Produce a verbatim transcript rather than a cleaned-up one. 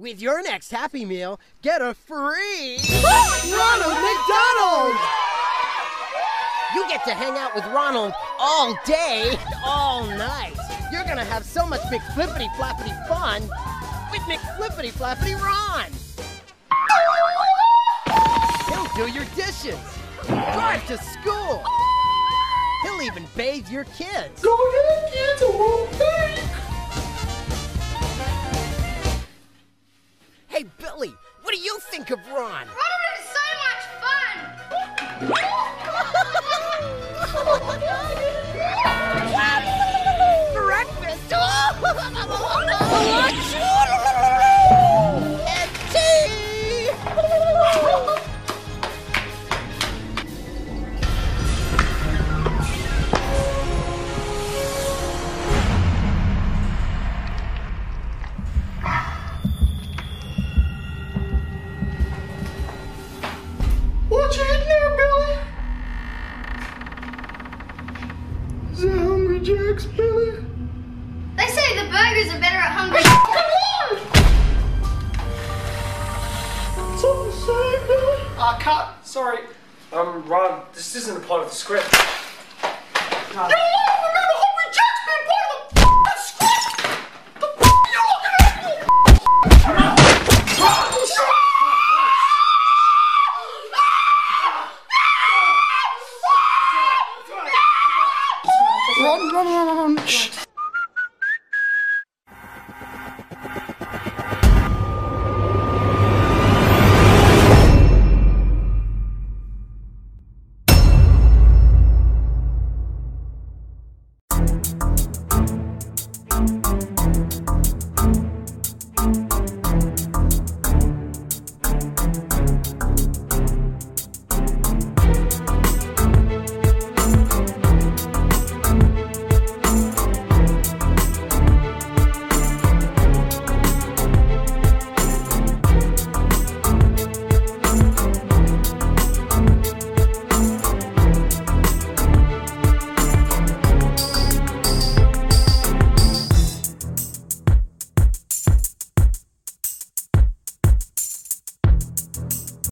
With your next Happy Meal, get a free Ronald McDonald! You get to hang out with Ronald all day, all night. You're gonna have so much McFlippity-flappity fun with McFlippity-flappity Ron. He'll do your dishes, drive to school. He'll even bathe your kids. Go ahead, kids, I won't bathe. Hey, Billy, what do you think of Ron? Ronald is so much fun! Breakfast! Lunch! And tea! What you eating there, Billy? Is that Hungry Jack's, Billy? They say the burgers are better at Hungry. Come on! Something to say, Billy? Uh, cut. Sorry. Um, Ron, this isn't a part of the script. No, remember Hungry Jack's been part of the f***ing script! The f*** are you looking at? Run, run, run, run, run. Shh.